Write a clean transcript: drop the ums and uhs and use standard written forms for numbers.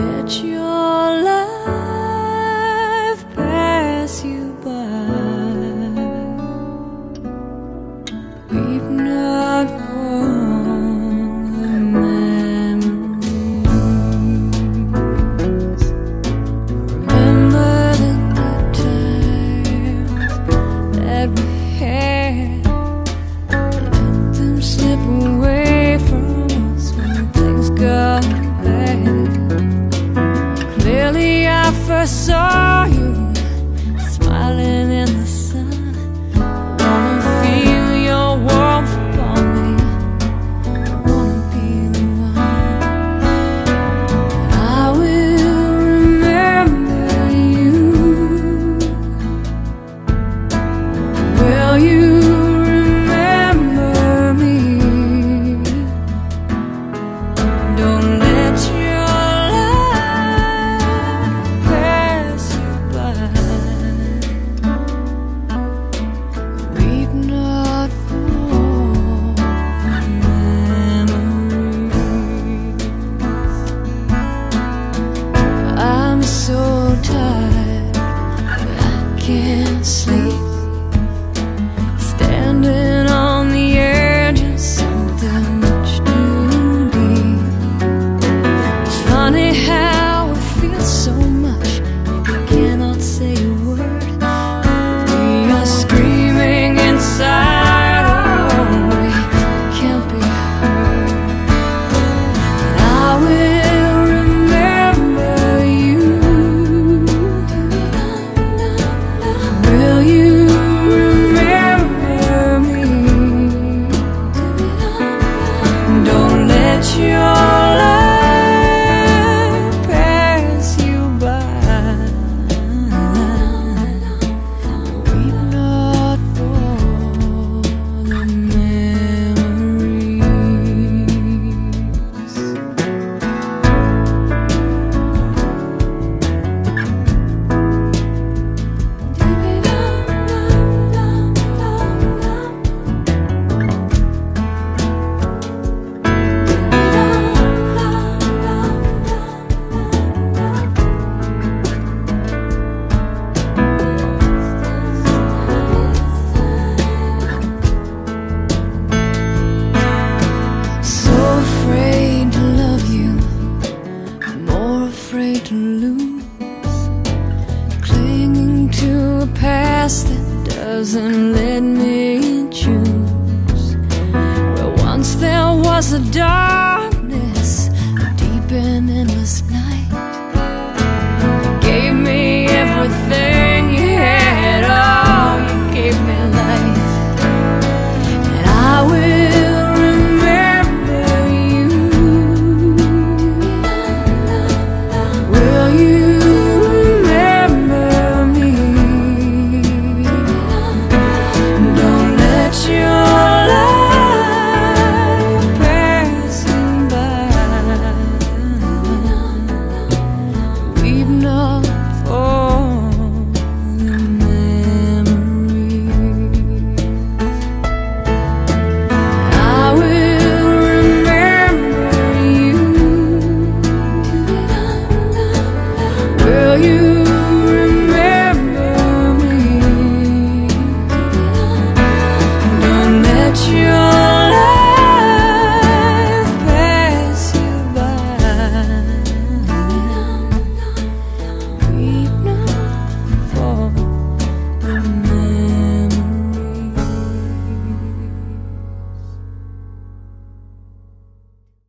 let your life pass you by. Weep not for the memories. Remember the good times that we had. Let them slip away from us when things got bad. Clearly I first saw you smiling in the sun. I wanna feel your warmth upon me. I wanna be the one. I will remember you. Will you remember me? Don't let your life pass you by. Weep not for memories. I'm so tired that I can't sleep, standing on the edge of something much too deep. It's funny how it feels so much, we cannot say a word. We are screaming inside, oh, we can't be heard. And I will remember you. Will you remember me? Don't let your life pass you by. Weep not for the memories. So afraid to love you, more afraid to lose, clinging to a past that doesn't let me choose. Where once there was a darkness, a deep and endless night.